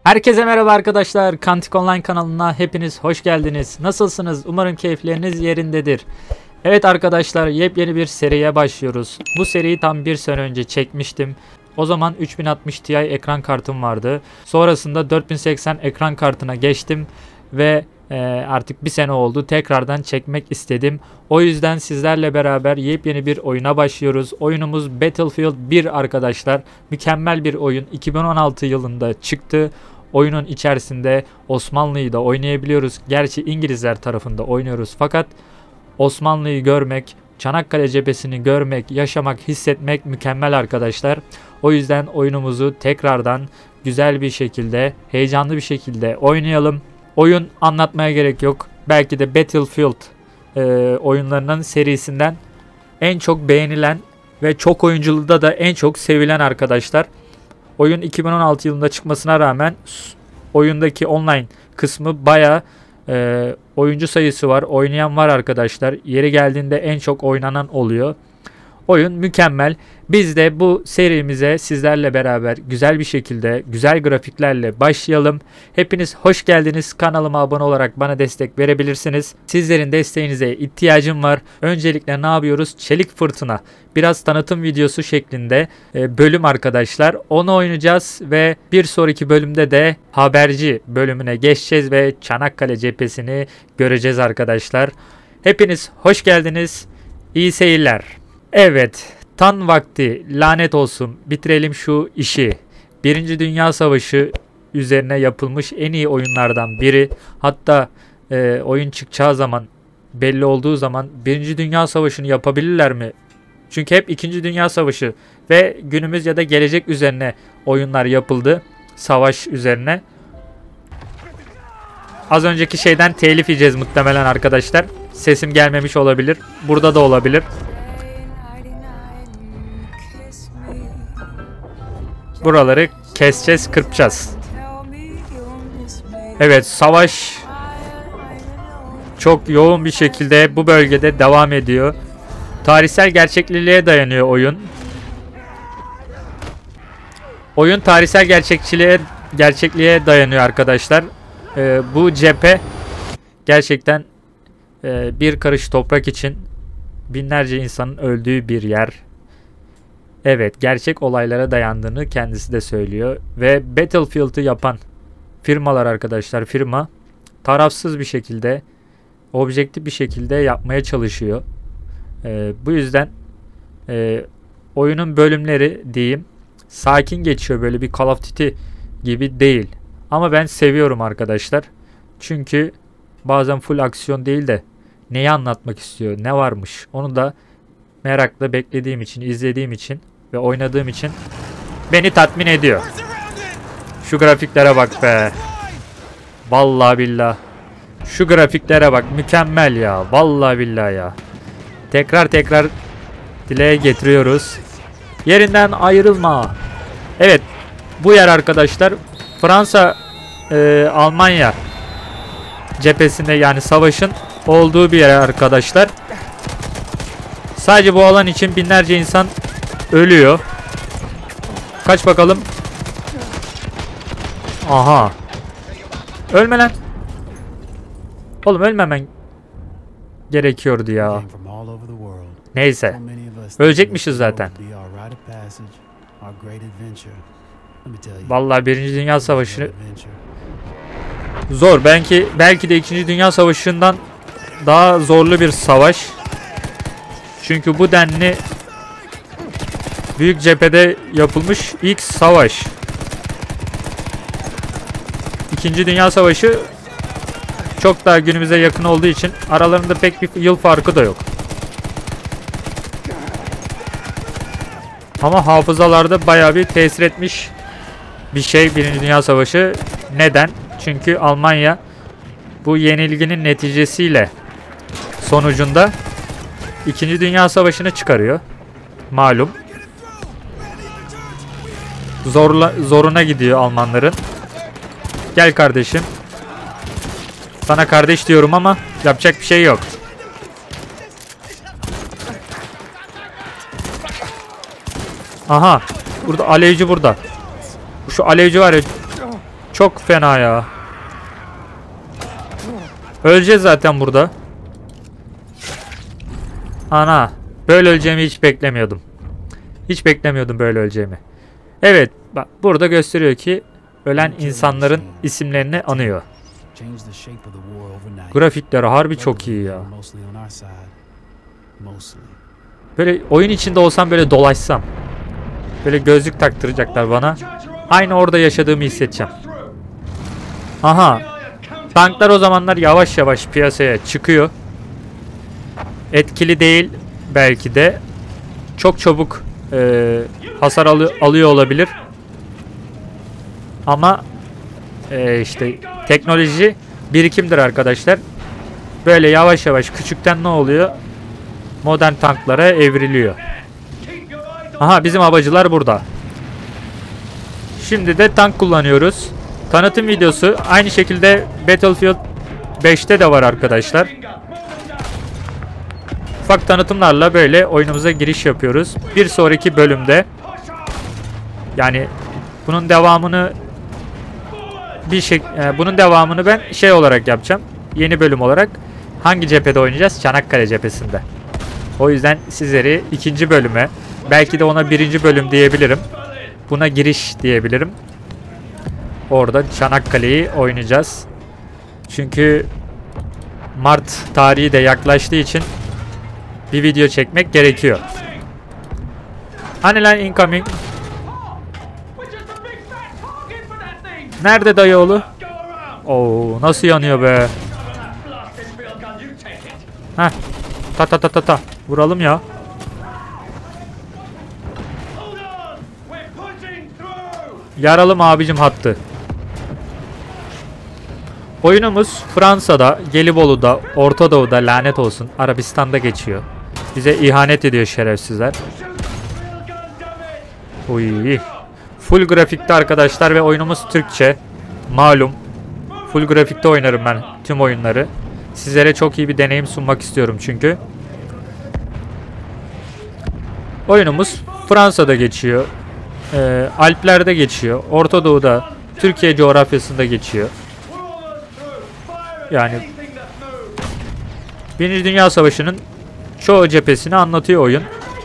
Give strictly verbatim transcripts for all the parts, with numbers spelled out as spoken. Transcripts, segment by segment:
Herkese merhaba arkadaşlar. Kantik Online kanalına hepiniz hoş geldiniz. Nasılsınız? Umarım keyifleriniz yerindedir. Evet arkadaşlar, yepyeni bir seriye başlıyoruz. Bu seriyi tam bir sene önce çekmiştim. O zaman üç bin altmış Ti ekran kartım vardı. Sonrasında dört bin seksen ekran kartına geçtim ve e, artık bir sene oldu. Tekrardan çekmek istedim. O yüzden sizlerle beraber yepyeni bir oyuna başlıyoruz. Oyunumuz Battlefield bir arkadaşlar. Mükemmel bir oyun. iki bin on altı yılında çıktı. Oyunun içerisinde Osmanlı'yı da oynayabiliyoruz. Gerçi İngilizler tarafında oynuyoruz. Fakat Osmanlı'yı görmek, Çanakkale cephesini görmek, yaşamak, hissetmek mükemmel arkadaşlar. O yüzden oyunumuzu tekrardan güzel bir şekilde, heyecanlı bir şekilde oynayalım. Oyun anlatmaya gerek yok. Belki de Battlefield e, oyunlarının serisinden en çok beğenilen ve çok oyunculuğunda da en çok sevilen arkadaşlar. Oyun iki bin on altı yılında çıkmasına rağmen oyundaki online kısmı bayağı e, oyuncu sayısı var. Oynayan var arkadaşlar. Yeri geldiğinde en çok oynanan oluyor. Oyun mükemmel. Biz de bu serimize sizlerle beraber güzel bir şekilde, güzel grafiklerle başlayalım. Hepiniz hoş geldiniz. Kanalıma abone olarak bana destek verebilirsiniz. Sizlerin desteğinize ihtiyacım var. Öncelikle ne yapıyoruz? Çelik Fırtına. Biraz tanıtım videosu şeklinde e, bölüm arkadaşlar. Onu oynayacağız ve bir sonraki bölümde de haberci bölümüne geçeceğiz ve Çanakkale cephesini göreceğiz arkadaşlar. Hepiniz hoş geldiniz. İyi seyirler. Evet, tan vakti, lanet olsun, bitirelim şu işi. Birinci Dünya Savaşı üzerine yapılmış en iyi oyunlardan biri. Hatta e, oyun çıkacağı zaman, belli olduğu zaman Birinci Dünya Savaşı'nı yapabilirler mi? Çünkü hep İkinci Dünya Savaşı ve günümüz ya da gelecek üzerine oyunlar yapıldı. Savaş üzerine. Az önceki şeyden telif yiyeceğiz muhtemelen arkadaşlar. Sesim gelmemiş olabilir. Burada da olabilir. Buraları keseceğiz, kırpacağız. Evet, savaş çok yoğun bir şekilde bu bölgede devam ediyor. Tarihsel gerçekliğe dayanıyor oyun. Oyun tarihsel gerçekçiliğe, gerçekliğe dayanıyor arkadaşlar. Ee, bu cephe gerçekten e, bir karış toprak için binlerce insanın öldüğü bir yer. Evet, gerçek olaylara dayandığını kendisi de söylüyor. Ve Battlefield'ı yapan firmalar arkadaşlar, firma tarafsız bir şekilde, objektif bir şekilde yapmaya çalışıyor. Ee, bu yüzden e, oyunun bölümleri diyeyim sakin geçiyor, böyle bir Call of Duty gibi değil. Ama ben seviyorum arkadaşlar. Çünkü bazen full aksiyon değil de neyi anlatmak istiyor, ne varmış onu da merakla beklediğim için, izlediğim için ve oynadığım için beni tatmin ediyor. Şu grafiklere bak be. Vallahi billah. Şu grafiklere bak, mükemmel ya. Vallahi billah ya. Tekrar tekrar dile getiriyoruz. Yerinden ayrılma. Evet, bu yer arkadaşlar Fransa e, Almanya cephesinde, yani savaşın olduğu bir yer arkadaşlar. Sadece bu alan için binlerce insan ölüyor. Kaç bakalım. Aha. Ölme lan. Oğlum ölmemen gerekiyordu ya. Neyse. Ölecekmişiz zaten. Vallahi Birinci Dünya Savaşı zor. Belki belki de İkinci Dünya Savaşı'ndan daha zorlu bir savaş. Çünkü bu denli büyük cephede yapılmış ilk savaş. İkinci Dünya Savaşı çok daha günümüze yakın olduğu için aralarında pek bir yıl farkı da yok. Ama hafızalarda bayağı bir tesir etmiş bir şey Birinci Dünya Savaşı. Neden? Çünkü Almanya bu yenilginin neticesiyle sonucunda İkinci Dünya Savaşı'nı çıkarıyor. Malum. Zorla, zoruna gidiyor Almanların. Gel kardeşim. Sana kardeş diyorum ama yapacak bir şey yok. Aha. Burada alevci burada. Şu alevci var ya. Çok fena ya. Öleceğiz zaten burada. Ana. Böyle öleceğimi hiç beklemiyordum. Hiç beklemiyordum böyle öleceğimi. Evet. Bak burada gösteriyor ki ölen insanların isimlerini anıyor. Grafikleri harbi çok iyi ya. Böyle oyun içinde olsam, böyle dolaşsam. Böyle gözlük taktıracaklar bana. Aynı orada yaşadığımı hissedeceğim. Aha. Tanklar o zamanlar yavaş yavaş piyasaya çıkıyor. Etkili değil belki de. Çok çabuk e, hasar alı alıyor olabilir. Ama e, işte teknoloji birikimdir arkadaşlar. Böyle yavaş yavaş küçükten ne oluyor? Modern tanklara evriliyor. Aha, bizim havacılar burada. Şimdi de tank kullanıyoruz. Tanıtım videosu aynı şekilde Battlefield beşte de var arkadaşlar. Ufak tanıtımlarla böyle oyunumuza giriş yapıyoruz. Bir sonraki bölümde, yani bunun devamını bir şey e, bunun devamını ben şey olarak yapacağım. Yeni bölüm olarak. Hangi cephede oynayacağız? Çanakkale cephesinde. O yüzden sizleri ikinci bölüme, belki de ona birinci bölüm diyebilirim. Buna giriş diyebilirim. Orada Çanakkale'yi oynayacağız. Çünkü Mart tarihi de yaklaştığı için bir video çekmek gerekiyor. Hani lan incoming? Nerede dayıoğlu? Oo, nasıl yanıyor be? Heh. Ta ta ta ta ta. Vuralım ya. Yaralım abicim hattı. Oyunumuz Fransa'da, Gelibolu'da, Orta Doğu'da, lanet olsun, Arabistan'da geçiyor. Bize ihanet ediyor şerefsizler. Uy. Full grafikte arkadaşlar ve oyunumuz Türkçe. Malum. Full grafikte oynarım ben tüm oyunları. Sizlere çok iyi bir deneyim sunmak istiyorum çünkü. Oyunumuz Fransa'da geçiyor. Ee, Alplerde geçiyor. Orta Doğu'da, Türkiye coğrafyasında geçiyor. Yani Birinci Dünya Savaşı'nın çoğu cephesini anlatıyor oyun.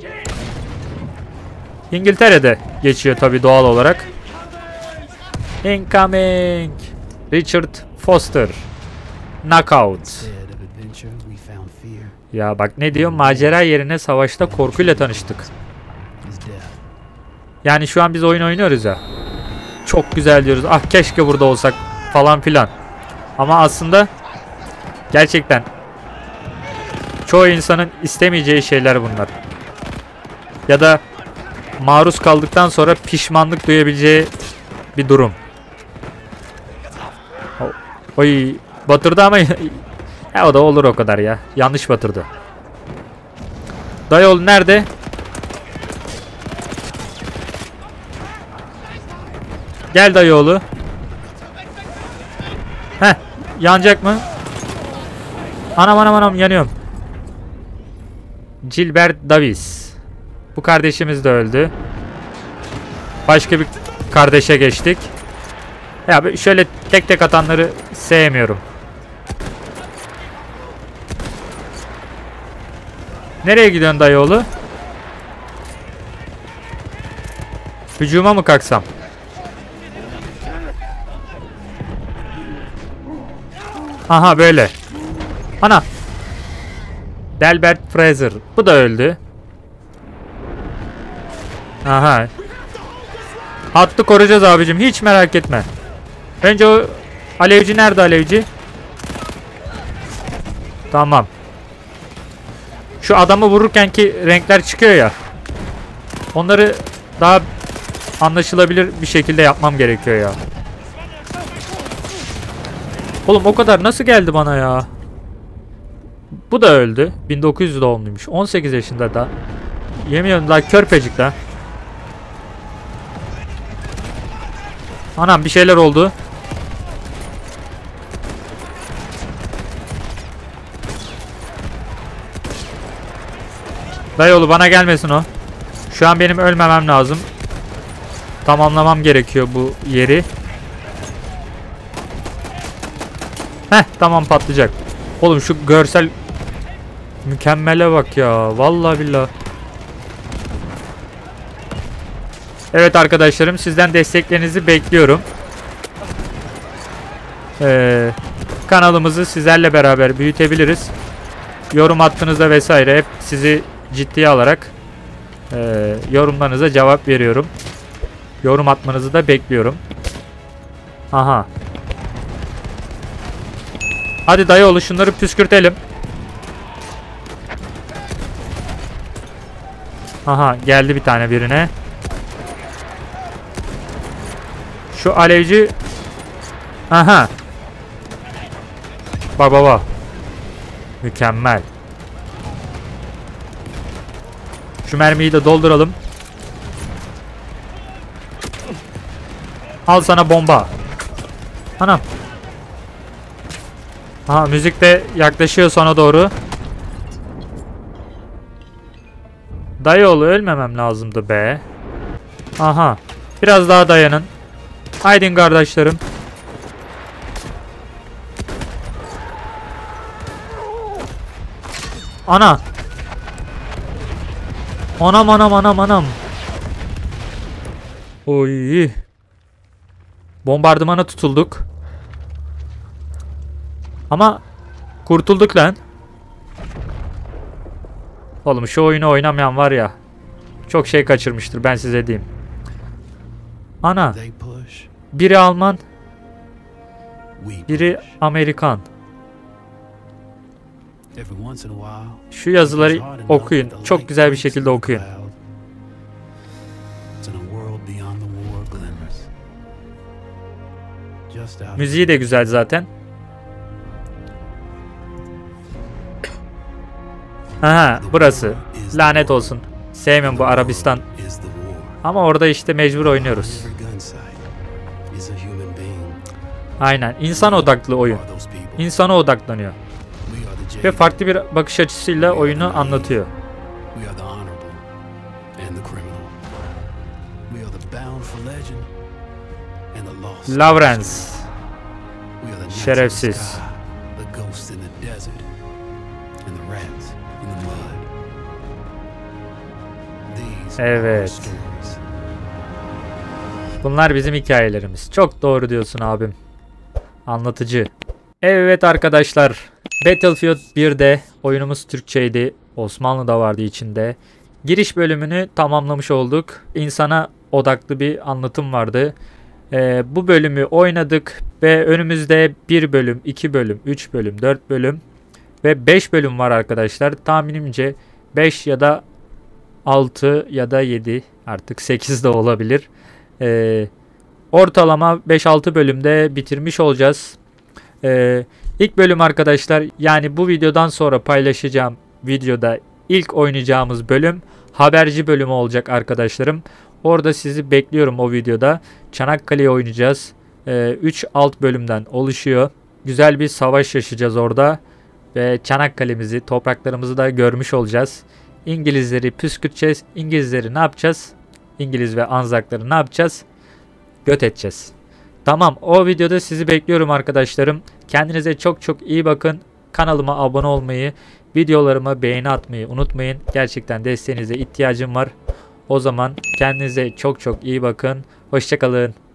İngiltere'de geçiyor tabii doğal olarak. Incoming. Richard Foster. Knockout. Ya bak ne diyor? Macera yerine savaşta korkuyla tanıştık. Yani şu an biz oyun oynuyoruz ya. Çok güzel diyoruz. Ah keşke burada olsak falan filan. Ama aslında gerçekten çoğu insanın istemeyeceği şeyler bunlar. Ya da maruz kaldıktan sonra pişmanlık duyabileceği bir durum. Oy, batırdı ama ya o da olur o kadar ya. Yanlış batırdı. Dayıoğlu nerede? Gel dayıoğlu. Heh, yanacak mı? Anam anam anam yanıyorum. Gilbert Davis. Bu kardeşimiz de öldü. Başka bir kardeşe geçtik. Ya şöyle tek tek atanları sevmiyorum. Nereye gidiyorsun dayıoğlu? Hücuma mı kalksam? Aha böyle. Ana. Delbert Fraser. Bu da öldü. Aha. Hattı koruyacağız abicim. Hiç merak etme. Önce o alevci nerede alevci? Tamam. Şu adamı vururken ki renkler çıkıyor ya. Onları daha anlaşılabilir bir şekilde yapmam gerekiyor ya. Oğlum o kadar nasıl geldi bana ya? Bu da öldü. bin dokuz yüz doğumluymuş. on sekiz yaşında da. Yemin ediyorum daha körpecik de. Anam bir şeyler oldu. Dayıoğlu bana gelmesin o. Şu an benim ölmemem lazım. Tamamlamam gerekiyor bu yeri. Heh, tamam, patlayacak. Oğlum şu görsel mükemmele bak ya. Vallahi billahi. Evet arkadaşlarım, sizden desteklerinizi bekliyorum. Ee, kanalımızı sizlerle beraber büyütebiliriz. Yorum attığınızda vesaire hep sizi ciddiye alarak e, yorumlarınıza cevap veriyorum. Yorum atmanızı da bekliyorum. Aha. Hadi dayıoğlu, şunları püskürtelim. Aha, geldi bir tane birine. Şu alevci. Aha. Bak baba. Mükemmel. Şu mermiyi de dolduralım. Al sana bomba. Anam. Aha, müzik de yaklaşıyor sona doğru. Dayıoğlu, ölmemem lazımdı be. Aha. Biraz daha dayanın. Haydin kardeşlerim. Ana. Anam anam anam anam. Oy. Bombardımana tutulduk. Ama kurtulduk lan. Oğlum şu oyunu oynamayan var ya, çok şey kaçırmıştır, ben size diyeyim. Ana. Biri Alman, biri Amerikan. Şu yazıları okuyun. Çok güzel bir şekilde okuyun. Müziği de güzel zaten. Aha, burası. Lanet olsun. Sevmiyorum bu Arabistan. Ama orada işte mecbur oynuyoruz. Aynen. İnsan odaklı oyun. İnsana odaklanıyor. Ve farklı bir bakış açısıyla oyunu anlatıyor. Lawrence. Şerefsiz. Evet. Bunlar bizim hikayelerimiz. Çok doğru diyorsun abim. Anlatıcı. Evet arkadaşlar. Battlefield birde oyunumuz Türkçeydi. Osmanlı da vardı içinde. Giriş bölümünü tamamlamış olduk. İnsana odaklı bir anlatım vardı. Ee, bu bölümü oynadık ve önümüzde bir bölüm, iki bölüm, üç bölüm, dört bölüm ve beş bölüm var arkadaşlar. Tahminimce beş ya da altı ya da yedi, artık sekiz de olabilir. Ee, ortalama beş altı bölümde bitirmiş olacağız. Ee, ilk bölüm arkadaşlar, yani bu videodan sonra paylaşacağım videoda ilk oynayacağımız bölüm haberci bölümü olacak arkadaşlarım. Orada sizi bekliyorum o videoda. Çanakkale'yi oynayacağız. üç ee, alt bölümden oluşuyor. Güzel bir savaş yaşayacağız orada. Ve Çanakkale'mizi, topraklarımızı da görmüş olacağız. İngilizleri püskürteceğiz. İngilizleri ne yapacağız? İngiliz ve Anzakları ne yapacağız? Göt edeceğiz. Tamam, o videoda sizi bekliyorum arkadaşlarım. Kendinize çok çok iyi bakın. Kanalıma abone olmayı, videolarıma beğeni atmayı unutmayın. Gerçekten desteğinize ihtiyacım var. O zaman kendinize çok çok iyi bakın. Hoşça kalın.